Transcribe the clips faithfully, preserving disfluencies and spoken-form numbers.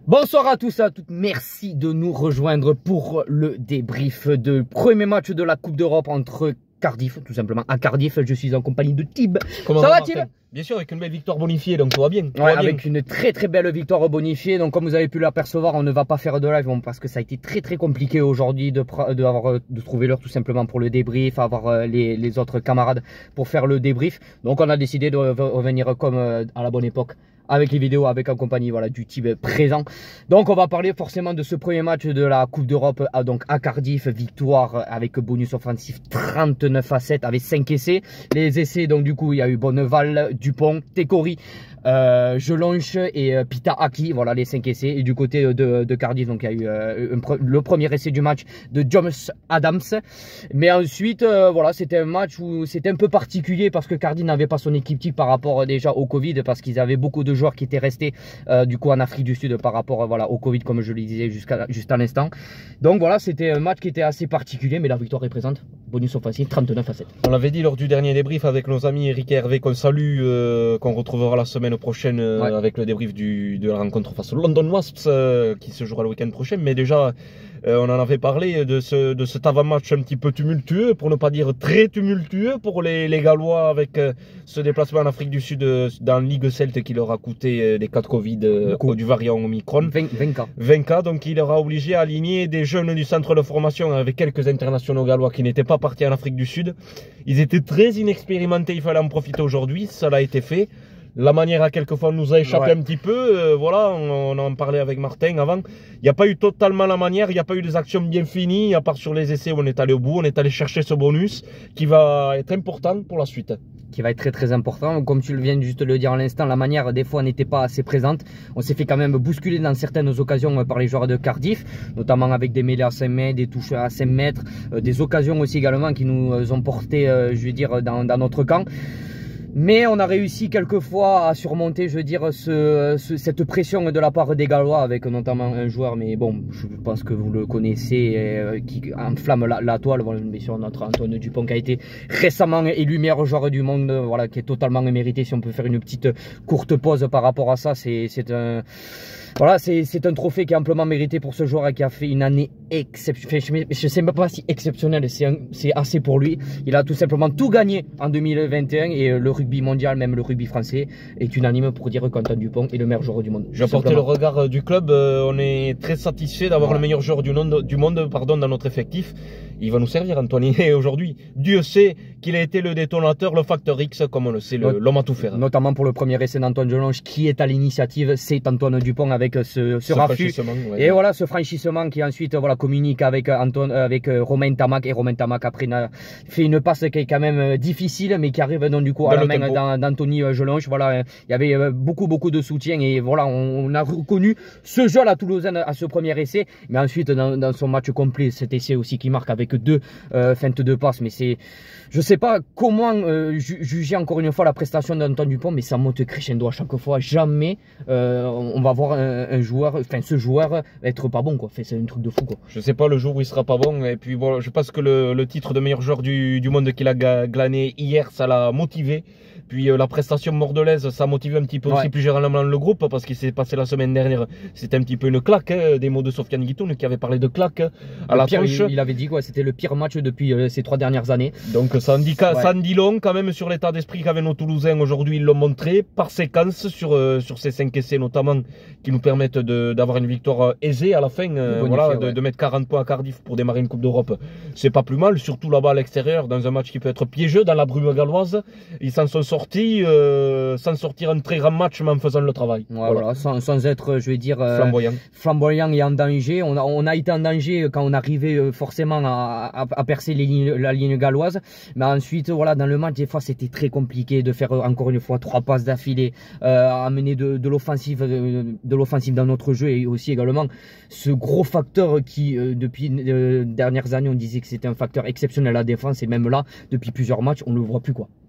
Bonsoir à tous et à toutes, merci de nous rejoindre pour le débrief de premier match de la Coupe d'Europe entre Cardiff, tout simplement à Cardiff. Je suis en compagnie de Tib. Comment ça va, Martin? Tib? Bien sûr, avec une belle victoire bonifiée, donc tout va bien. Tout ouais, va avec bien. une très très belle victoire bonifiée. Donc comme vous avez pu l'apercevoir, on ne va pas faire de live bon, parce que ça a été très très compliqué aujourd'hui de, de, avoir, de trouver l'heure tout simplement pour le débrief, avoir les, les autres camarades pour faire le débrief. Donc on a décidé de revenir comme à la bonne époque, avec les vidéos, avec en compagnie voilà, du Tib présent. Donc on va parler forcément de ce premier match de la Coupe d'Europe à, donc à Cardiff, victoire avec bonus offensif trente-neuf à sept avec cinq essais. Les essais, donc du coup il y a eu Bonneval, Dupont, Tekori, euh, Jelonche et euh, Pita Aki, voilà les cinq essais. Et du côté de, de Cardiff, donc il y a eu euh, un, le premier essai du match de James Adams. Mais ensuite euh, voilà, c'était un match où c'était un peu particulier parce que Cardiff n'avait pas son équipe type par rapport déjà au Covid, parce qu'ils avaient beaucoup de joueurs qui étaient restés euh, du coup en Afrique du Sud par rapport euh, voilà, au Covid, comme je le disais jusqu'à juste à l'instant. Donc voilà, c'était un match qui était assez particulier, mais la victoire est présente. Bonus offensif trente-neuf à sept. On l'avait dit lors du dernier débrief avec nos amis Eric et Hervé qu'on salue, euh, qu'on retrouvera la semaine prochaine euh, ouais. avec le débrief du, de la rencontre face au London Wasps euh, qui se jouera le week-end prochain. Mais déjà, euh, on en avait parlé de, ce, de cet avant-match un petit peu tumultueux, pour ne pas dire très tumultueux pour les, les Gallois, avec euh, ce déplacement en Afrique du Sud euh, dans Ligue Celte qui leur a coûté euh, des cas de Covid euh, du variant Omicron. vingt cas. vingt cas, donc il leur a obligé à aligner des jeunes du centre de formation avec quelques internationaux gallois qui n'étaient pas partis en Afrique du Sud. Ils étaient très inexpérimentés, il fallait en profiter aujourd'hui, ça l'a été fait. La manière à quelquefois nous a échappé ouais. un petit peu, euh, voilà, on, on en parlait avec Martin avant. Il n'y a pas eu totalement la manière, il n'y a pas eu des actions bien finies, à part sur les essais où on est allé au bout, on est allé chercher ce bonus qui va être important pour la suite. Qui va être très très important, comme tu viens juste de le dire à l'instant, la manière des fois n'était pas assez présente. On s'est fait quand même bousculer dans certaines occasions par les joueurs de Cardiff, notamment avec des mêlées à cinq mètres, des touches à cinq mètres, euh, des occasions aussi également qui nous ont porté, euh, je veux dire, dans, dans notre camp. Mais on a réussi quelquefois à surmonter, je veux dire, ce, ce, cette pression de la part des Gallois, avec notamment un joueur, mais bon, je pense que vous le connaissez, euh, qui enflamme la, la toile, voilà, bien sûr, notre Antoine Dupont qui a été récemment élu meilleur joueur du monde, voilà, qui est totalement mérité. Si on peut faire une petite courte pause par rapport à ça, c'est un... Voilà, c'est un trophée qui est amplement mérité pour ce joueur et qui a fait une année exceptionnelle. Je ne sais même pas si exceptionnelle, c'est assez pour lui. Il a tout simplement tout gagné en deux mille vingt et un et le rugby mondial, même le rugby français, est unanime pour dire qu'Antoine Dupont est le meilleur joueur du monde. Je vais apporter le regard du club. Euh, on est très satisfait d'avoir ouais. le meilleur joueur du monde, du monde pardon, dans notre effectif. Il va nous servir, Antoine, aujourd'hui. Dieu sait qu'il a été le détonateur, le facteur X, comme on le sait, l'homme à tout faire. Notamment pour le premier essai d'Antoine Jelonche, qui est à l'initiative, c'est Antoine Dupont avec Avec ce, ce, ce raffut ouais, et ouais. voilà ce franchissement qui ensuite voilà communique avec Antoine, avec Romain Tamac, et Romain Tamac après a fait une passe qui est quand même difficile mais qui arrive donc du coup à dans la main d'Anthony Jelonche. Voilà, il y avait beaucoup beaucoup de soutien et voilà on, on a reconnu ce jeu à la Toulousaine à ce premier essai, mais ensuite dans, dans son match complet, cet essai aussi qui marque avec deux euh, feintes de passe. Mais c'est, je sais pas comment euh, juger encore une fois la prestation d'Antoine Dupont, mais ça monte crescendo à chaque fois. Jamais euh, on va voir un un joueur, enfin ce joueur être pas bon quoi, c'est un truc de fou quoi. Je sais pas le jour où il sera pas bon, et puis bon, je pense que le, le titre de meilleur joueur du, du monde qu'il a glané hier, ça l'a motivé. Puis euh, la prestation bordelaise, ça a motivé un petit peu ouais. aussi plus généralement le groupe, parce qu'il s'est passé la semaine dernière, c'était un petit peu une claque, hein, des mots de Sofiane Guitoun qui avait parlé de claque à le la pire, tronche. Il, il avait dit quoi, c'était le pire match depuis euh, ces trois dernières années. Donc ça en dit, ouais. ça en dit long quand même sur l'état d'esprit qu'avaient nos Toulousains aujourd'hui. Ils l'ont montré par séquence sur, euh, sur ces cinq essais notamment, qui nous permettent d'avoir une victoire aisée à la fin, euh, voilà, effet, de, ouais. de mettre quarante points à Cardiff pour démarrer une Coupe d'Europe. C'est pas plus mal, surtout là-bas à l'extérieur, dans un match qui peut être piégeux, dans la brume galloise. Ils s'en sont sortis. Euh, sans sortir un très grand match, mais en faisant le travail. Ouais, voilà. Voilà, sans, sans être, je vais dire, euh, flamboyant. flamboyant et en danger. On a, on a été en danger quand on arrivait euh, forcément à, à, à percer les lignes, la ligne galloise. Mais ensuite, voilà, dans le match, des fois, c'était très compliqué de faire, encore une fois, trois passes d'affilée, euh, amener de, de l'offensive de, de l'offensive dans notre jeu, et aussi également ce gros facteur qui, euh, depuis les euh, dernières années, on disait que c'était un facteur exceptionnel à la défense, et même là, depuis plusieurs matchs, on ne le voit plus, quoi.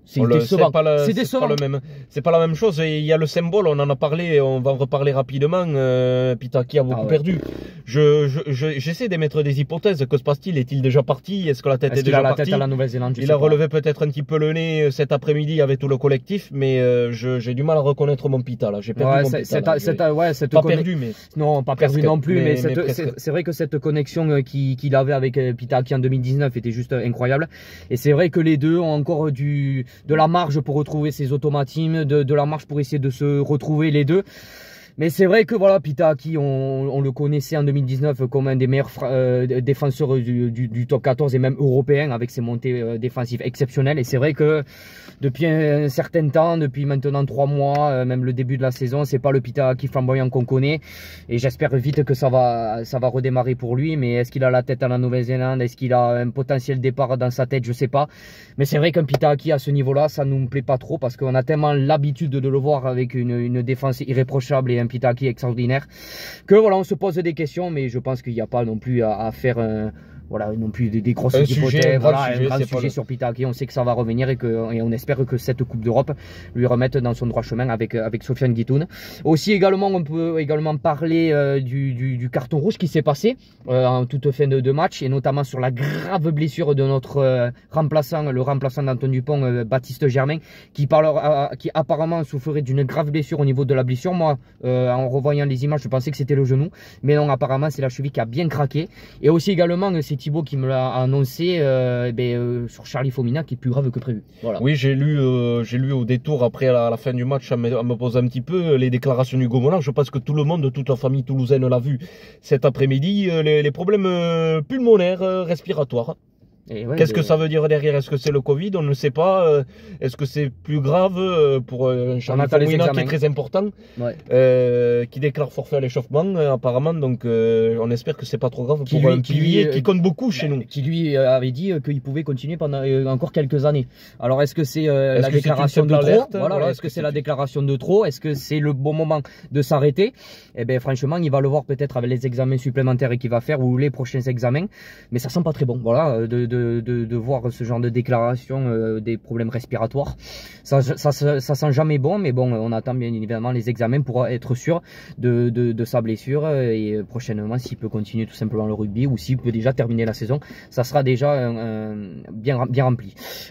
C'est décevant. C'est décevant. Pas le même. C'est pas la même chose. Et il y a le symbole, on en a parlé, on va en reparler rapidement. Euh, Pitaki a beaucoup ah ouais. perdu. Je, je, je, j'essaie d'émettre des hypothèses. Que se passe-t-il? Est-il déjà parti? Est-ce que la tête est, est déjà partie? Il a la tête à la Nouvelle-Zélande. Il a relevé peut-être un petit peu le nez cet après-midi avec tout le collectif, mais euh, j'ai du mal à reconnaître mon Pita là. J'ai perdu ouais, mon Pita. C'est, là. C'est, ouais, cette pas perdu, mais non, pas perdu non plus. Mais, mais, mais c'est vrai que cette connexion qu'il qu'il avait avec Pitaki en deux mille dix-neuf était juste incroyable. Et c'est vrai que les deux ont encore du de la marge pour retrouver ses automatismes, de, de la marge pour essayer de se retrouver les deux. Mais c'est vrai que voilà, Pitaki, on, on le connaissait en deux mille dix-neuf comme un des meilleurs euh, défenseurs du, du, du top quatorze et même européen avec ses montées euh, défensives exceptionnelles. Et c'est vrai que depuis un certain temps, depuis maintenant trois mois, euh, même le début de la saison, c'est pas le Pitaki flamboyant qu'on connaît. Et j'espère vite que ça va, ça va redémarrer pour lui. Mais est-ce qu'il a la tête à la Nouvelle-Zélande? Est-ce qu'il a un potentiel départ dans sa tête? Je sais pas. Mais c'est vrai qu'un Pitaki à ce niveau-là, ça nous plaît pas trop parce qu'on a tellement l'habitude de le voir avec une, une défense irréprochable et un Pitaki extraordinaire que voilà, on se pose des questions, mais je pense qu'il n'y a pas non plus à, à faire un, voilà, non plus des, des grosses un hypothèses, sujet, voilà, un sujet, grand sujet le... sur Pitaki. On sait que ça va revenir et, que, et on espère que cette Coupe d'Europe lui remette dans son droit chemin avec, avec Sofiane Guitoun. Aussi également, on peut également parler euh, du, du, du carton rouge qui s'est passé euh, en toute fin de, de match et notamment sur la grave blessure de notre euh, remplaçant, le remplaçant d'Antoine Dupont, euh, Baptiste Germain, qui, parle, euh, qui apparemment souffrait d'une grave blessure au niveau de la blessure. Moi, euh, en revoyant les images, je pensais que c'était le genou, mais non, apparemment c'est la cheville qui a bien craqué. Et aussi également, c'est Thibaut qui me l'a annoncé euh, ben, euh, sur Charlie Fomina qui est plus grave que prévu. Voilà. Oui, j'ai lu, euh, j'ai lu au détour après à la, à la fin du match à me, à me poser un petit peu les déclarations d'Hugo Mollard. Je pense que tout le monde, toute la famille toulousaine l'a vu cet après-midi. Les, les problèmes euh, pulmonaires, euh, respiratoires. Ouais, Qu'est-ce que ça veut dire derrière? Est-ce que c'est le Covid? On ne sait pas. Est-ce que c'est plus grave pour un Charlie Fomina qui est très important, ouais. euh, qui déclare forfait à l'échauffement apparemment. Donc euh, on espère que c'est pas trop grave qui pour lui, un pilier qui, qui compte beaucoup chez nous. Qui lui avait dit qu'il pouvait continuer pendant euh, encore quelques années. Alors est-ce que c'est euh, est la déclaration de trop? Voilà, voilà, Est-ce que c'est la déclaration de trop? Est-ce que c'est le bon moment de s'arrêter? Eh bien franchement, il va le voir peut-être avec les examens supplémentaires qu'il va faire ou les prochains examens. Mais ça sent pas très bon. Voilà, de, de De, de, de voir ce genre de déclaration euh, des problèmes respiratoires. Ça, ça, ça, ça sent jamais bon, mais bon, on attend bien évidemment les examens pour être sûr de, de, de sa blessure et prochainement s'il peut continuer tout simplement le rugby ou s'il peut déjà terminer la saison, ça sera déjà un, un, bien, bien rempli.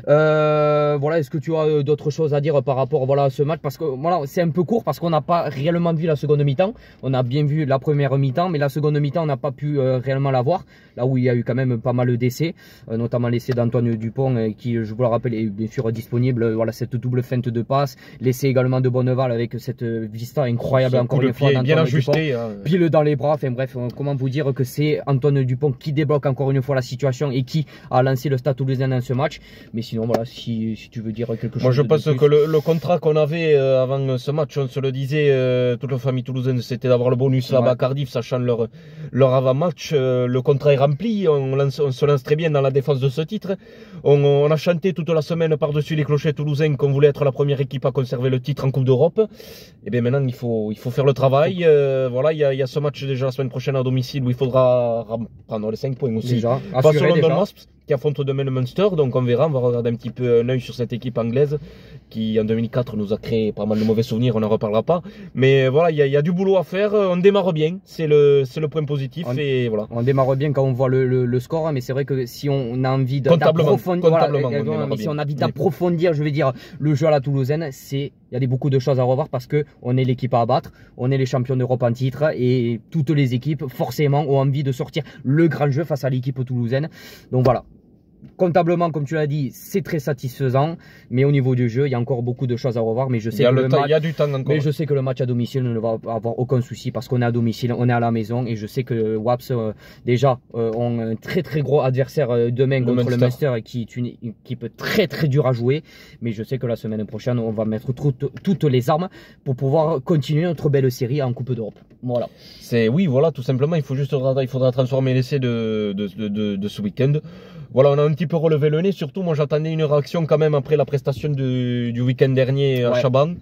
Euh, voilà, est-ce que tu as d'autres choses à dire par rapport voilà, à ce match? Parce que voilà, c'est un peu court parce qu'on n'a pas réellement vu la seconde mi-temps. On a bien vu la première mi-temps, mais la seconde mi-temps, on n'a pas pu euh, réellement la voir. Là où il y a eu quand même pas mal d'essais, euh, notamment l'essai d'Antoine Dupont euh, qui, je vous le rappelle, est bien sûr disponible. Voilà cette double feinte de passe, l'essai également de Bonneval avec cette vista incroyable encore une fois d'Antoine ajusté, Dupont, hein. Pile dans les bras. Enfin bref, euh, comment vous dire que c'est Antoine Dupont qui débloque encore une fois la situation et qui a lancé le Stade Toulousain dans ce match. Mais sinon voilà, si, si tu veux dire quelque chose. Moi je de, pense de que le, le contrat qu'on avait euh, avant ce match, on se le disait, euh, toute la famille toulousaine, c'était d'avoir le bonus là-bas à Cardiff, sachant leur, leur avant-match. Euh, le contrat est rempli, on, lance, on se lance très bien dans la défense de ce titre. On, on a chanté toute la semaine par-dessus les clochers toulousains qu'on voulait être la première équipe à conserver le titre en Coupe d'Europe. Et bien maintenant, il faut, il faut faire le travail. Euh, voilà, il y, a, il y a ce match déjà la semaine prochaine à domicile où il faudra prendre les cinq points aussi. Déjà, pas sur London Wasps qui affronte demain le Munster. Donc on verra, on va regarder un petit peu un œil sur cette équipe anglaise qui en deux mille quatre nous a créé pas mal de mauvais souvenirs, on n'en reparlera pas. Mais voilà, il y, a, il y a du boulot à faire, on démarre bien, c'est le, le point positif. On, et voilà. On démarre bien quand on voit le, le, le score, mais c'est vrai que si on a envie d'approfondir, voilà, si on a envie d'approfondir, je vais dire, le jeu à la toulousaine, c'est il y a des, beaucoup de choses à revoir parce que on est l'équipe à abattre, on est les champions d'Europe en titre et toutes les équipes forcément ont envie de sortir le grand jeu face à l'équipe toulousaine. Donc voilà. Comptablement, comme tu l'as dit, c'est très satisfaisant, mais au niveau du jeu, il y a encore beaucoup de choses à revoir. Mais je sais, que le, le match, il y a du temps encore. Mais je sais que le match à domicile ne va avoir aucun souci parce qu'on est à domicile, on est à la maison et je sais que Wasps euh, déjà euh, ont un très très gros adversaire euh, demain le contre Munster. le Munster qui est une équipe très très dure à jouer. Mais je sais que la semaine prochaine, on va mettre toutes, toutes les armes pour pouvoir continuer notre belle série en Coupe d'Europe. Voilà. C'est oui, voilà, tout simplement. Il faut juste, il faudra transformer l'essai de, de, de, de, de ce week-end. Voilà, on a un petit peu relevé le nez. Surtout, moi, j'attendais une réaction quand même après la prestation du, du week-end dernier à ouais. Chaban.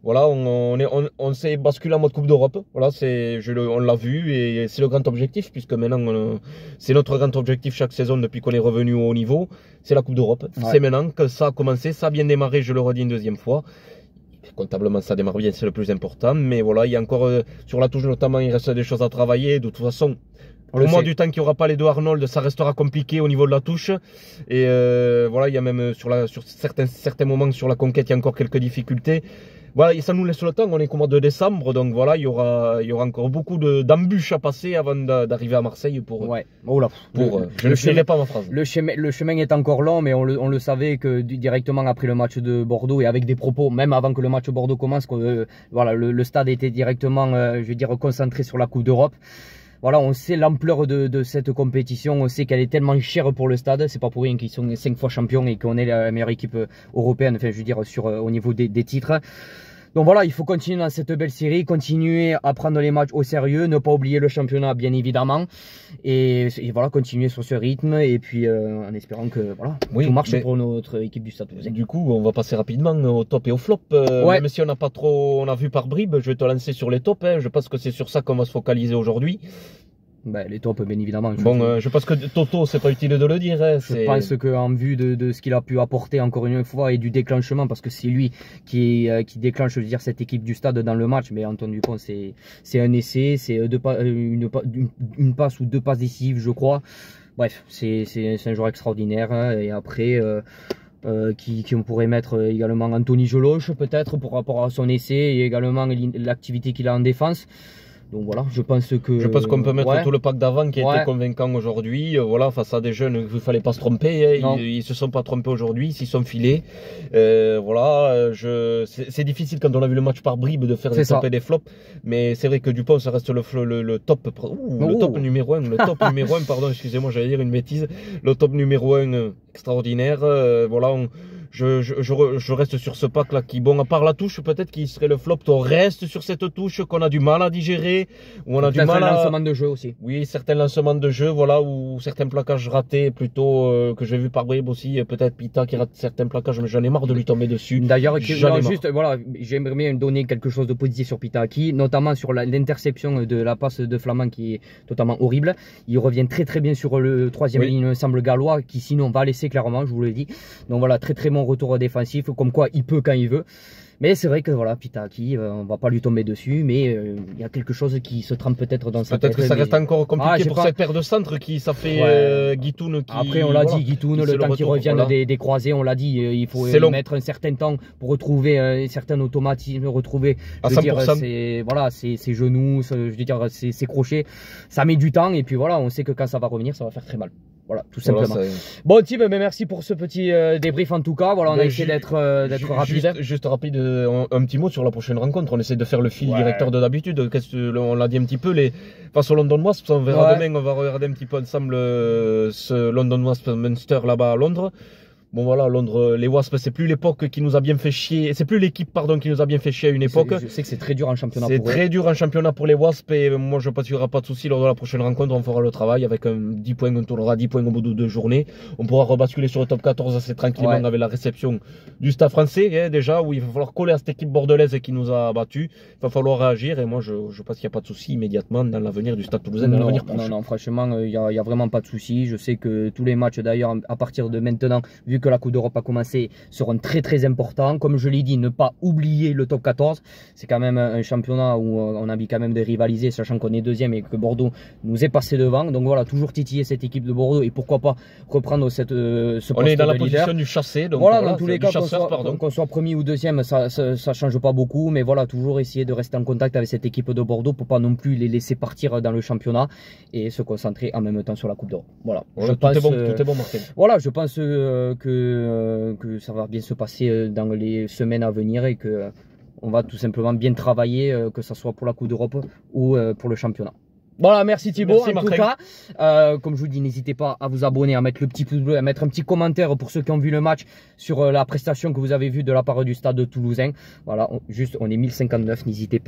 Voilà, on, on, est, on, on s'est basculé en mode Coupe d'Europe. Voilà, c'est, je le, on l'a vu et c'est le grand objectif puisque maintenant c'est notre grand objectif chaque saison depuis qu'on est revenu au haut niveau. C'est la Coupe d'Europe. Ouais. C'est maintenant que ça a commencé, ça a bien démarré, je le redis une deuxième fois. Comptablement, ça démarre bien, c'est le plus important. Mais voilà, il y a encore euh, sur la touche notamment, il reste des choses à travailler. De toute façon, au moins du temps qu'il n'y aura pas les deux Arnold, ça restera compliqué au niveau de la touche. Et euh, voilà, il y a même sur, la, sur certains, certains moments sur la conquête, il y a encore quelques difficultés. Voilà, et ça nous laisse le temps, on est qu'au mois de décembre, donc voilà, il y aura, il y aura encore beaucoup d'embûches à passer avant d'arriver à Marseille pour... Ouais, oh là, pour le, je ne finirai pas ma phrase. Le chemin, le chemin est encore long, mais on le, on le savait que directement après le match de Bordeaux et avec des propos, même avant que le match Bordeaux commence, que, euh, voilà, le, le stade était directement, euh, je veux dire, concentré sur la Coupe d'Europe. Voilà, on sait l'ampleur de, de cette compétition, on sait qu'elle est tellement chère pour le stade, c'est pas pour rien qu'ils sont cinq fois champions et qu'on est la meilleure équipe européenne, enfin je veux dire sur, au niveau des, des titres. Donc voilà, il faut continuer dans cette belle série, continuer à prendre les matchs au sérieux, ne pas oublier le championnat bien évidemment, et, et voilà, continuer sur ce rythme, et puis euh, en espérant que voilà, oui, tout marche pour notre équipe du Stade Toulousain. Du coup, on va passer rapidement au top et au flop, euh, ouais. Même si on n'a pas trop, on a vu par bribes, je vais te lancer sur les tops, hein. Je pense que c'est sur ça qu'on va se focaliser aujourd'hui. Ben, les tops, bien évidemment. Je bon, euh, je pense que Toto, c'est pas utile de le dire. Hein, je pense qu'en vue de, de ce qu'il a pu apporter encore une fois et du déclenchement, parce que c'est lui qui, euh, qui déclenche, je veux dire, cette équipe du stade dans le match. Mais Antoine Dupont, c'est un essai, c'est une, une, une passe ou deux passes décisives, je crois. Bref, c'est un joueur extraordinaire. Hein, et après, euh, euh, qui, qui on pourrait mettre également Anthony Geloche, peut-être, pour rapport à son essai et également l'activité qu'il a en défense. Donc voilà, je pense que... Je pense qu'on peut mettre ouais. tout le pack d'avant qui a ouais. été convaincant aujourd'hui. Euh, voilà, face à des jeunes, il ne fallait pas se tromper. Hein. Ils ne se sont pas trompés aujourd'hui, ils s'y sont filés. Euh, voilà, je... c'est difficile quand on a vu le match par bribes de faire des tops et des flops. Mais c'est vrai que Dupont, ça reste le, le, le top Ouh, oh. le top numéro un. Le top numéro un, pardon, excusez-moi, j'allais dire une bêtise. Le top numéro un euh, extraordinaire. Euh, voilà, on... Je, je, je, je reste sur ce pack là qui, bon, à part la touche, peut-être qu'il serait le flop, on reste sur cette touche qu'on a du mal à digérer, où on a du mal à... lancement de jeu aussi. Oui, certains lancements de jeu, voilà, ou certains plaquages ratés plutôt, euh, que j'ai vu par bribes aussi, peut-être Pita qui rate certains plaquages, mais j'en ai marre de lui tomber dessus. D'ailleurs, juste, voilà, j'aimerais bien donner quelque chose de positif sur Pitaki, notamment sur l'interception de la passe de Flamand qui est totalement horrible. Il revient très très bien sur le troisième oui. ligne, il me semble, gallois, qui sinon va laisser clairement, je vous l'ai dit. Donc voilà, très très bon retour défensif, comme quoi il peut quand il veut. Mais c'est vrai que voilà, Pitaki, euh, on va pas lui tomber dessus, mais il euh, y a quelque chose qui se trame peut-être dans sa tête. Peut-être que ça mais... reste encore compliqué ah, pour pas... cette paire de centre qui, ça fait ouais. euh, Guitoun qui... Après, on l'a voilà, dit, Guitoun, le temps qu'il revienne voilà. des, des croisés, on l'a dit, il faut euh, mettre un certain temps pour retrouver euh, un certain automatisme, retrouver, je veux dire, ses, voilà, ses, ses genoux, je veux dire, ses, ses crochets. Ça met du temps, et puis voilà, on sait que quand ça va revenir, ça va faire très mal. Voilà, tout simplement. Voilà, bon, Tim, mais merci pour ce petit euh, débrief en tout cas. Voilà, on ben, a essayé d'être euh, rapide. Juste, juste rapide, un, un petit mot sur la prochaine rencontre. On essaie de faire le fil ouais. directeur de d'habitude. On l'a dit un petit peu, les face au London Wasps, on verra ouais. demain, on va regarder un petit peu ensemble euh, ce London Wasps Munster là-bas à Londres. Bon voilà, Londres, les Wasps, c'est plus l'époque qui nous a bien fait chier, c'est plus l'équipe pardon qui nous a bien fait chier à une époque. Je sais que c'est très dur en championnat pour eux. C'est très dur en championnat pour les Wasps et moi je pense qu'il n'y aura pas de souci lors de la prochaine rencontre, on fera le travail avec un dix points, on tournera dix points au bout de deux journées. On pourra rebasculer sur le top quatorze assez tranquillement ouais. avec la réception du Stade français hein, déjà où il va falloir coller à cette équipe bordelaise qui nous a battus. Il va falloir réagir et moi je, je pense qu'il n'y a pas de souci immédiatement dans l'avenir du Stade Toulousain dans l'avenir prochain. Non, non, franchement il n'y a, a vraiment pas de souci. Je sais que tous les matchs d'ailleurs à partir de maintenant, vu que la Coupe d'Europe a commencé, seront très très importants. Comme je l'ai dit, ne pas oublier le top quatorze. C'est quand même un championnat où on a envie quand même de rivaliser, sachant qu'on est deuxième et que Bordeaux nous est passé devant. Donc voilà, toujours titiller cette équipe de Bordeaux et pourquoi pas reprendre cette, euh, ce poste de leader. On est dans la position du chassé. Donc voilà, voilà, dans tous les cas, qu'on soit, qu'on soit premier ou deuxième, ça, ça, ça change pas beaucoup. Mais voilà, toujours essayer de rester en contact avec cette équipe de Bordeaux pour pas non plus les laisser partir dans le championnat et se concentrer en même temps sur la Coupe d'Europe. Voilà. Voilà, je tout, pense, est bon, euh, tout est bon, Martin. Voilà, je pense euh, que, euh, que ça va bien se passer dans les semaines à venir et que euh, on va tout simplement bien travailler, euh, que ce soit pour la Coupe d'Europe ou euh, pour le championnat. Voilà, merci Thibaut. Merci, en Martin. Tout cas, euh, comme je vous dis, n'hésitez pas à vous abonner, à mettre le petit pouce bleu, à mettre un petit commentaire pour ceux qui ont vu le match sur euh, la prestation que vous avez vue de la part du Stade Toulousain. Voilà, on, juste, on est mille cinquante-neuf, n'hésitez pas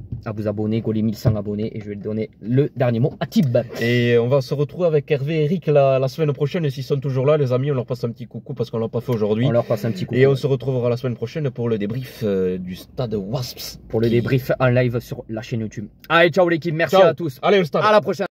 à vous abonner, Gauler mille cent abonnés. Et je vais donner le dernier mot à Tib. Et on va se retrouver avec Hervé et Eric la, la semaine prochaine. Et s'ils sont toujours là, les amis, on leur passe un petit coucou parce qu'on l'a pas fait aujourd'hui. On leur passe un petit coucou. Et on se retrouvera la semaine prochaine pour le débrief euh, du stade Wasps. Pour le débrief en live sur la chaîne YouTube. Allez, ciao l'équipe, merci Ciao. à tous. Allez, le stade. À la prochaine.